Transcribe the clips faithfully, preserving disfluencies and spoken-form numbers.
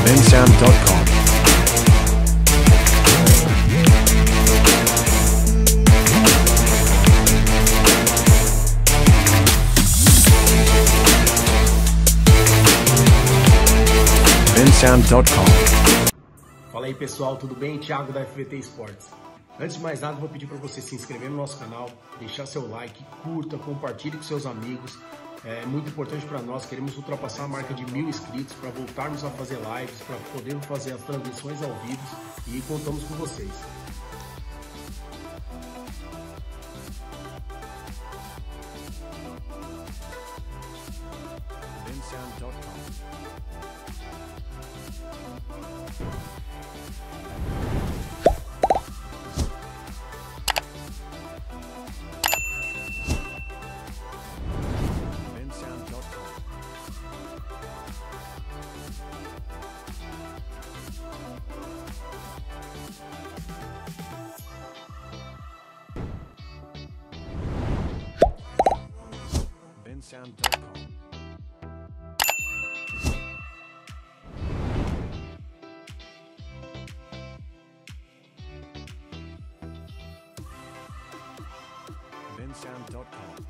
bensound ponto com. bensound ponto com. Fala aí pessoal, tudo bem? Thiago da F V T Esportes. Antes de mais nada, vou pedir para você se inscrever no nosso canal, deixar seu like, curta, compartilhe com seus amigos. É muito importante para nós, queremos ultrapassar a marca de mil inscritos para voltarmos a fazer lives, para podermos fazer as transmissões ao vivo e contamos com vocês. bensound ponto com. bensound ponto com. bensound ponto com.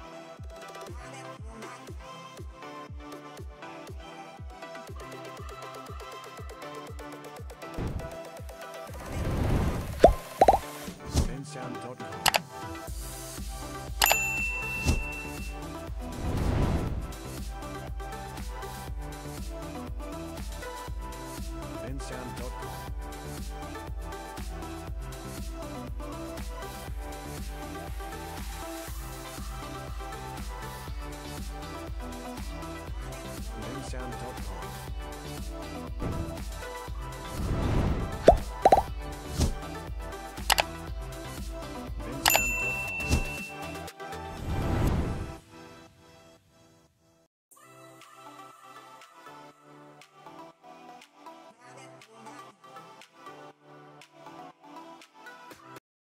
bensound ponto com. bensound ponto com. bensound ponto com.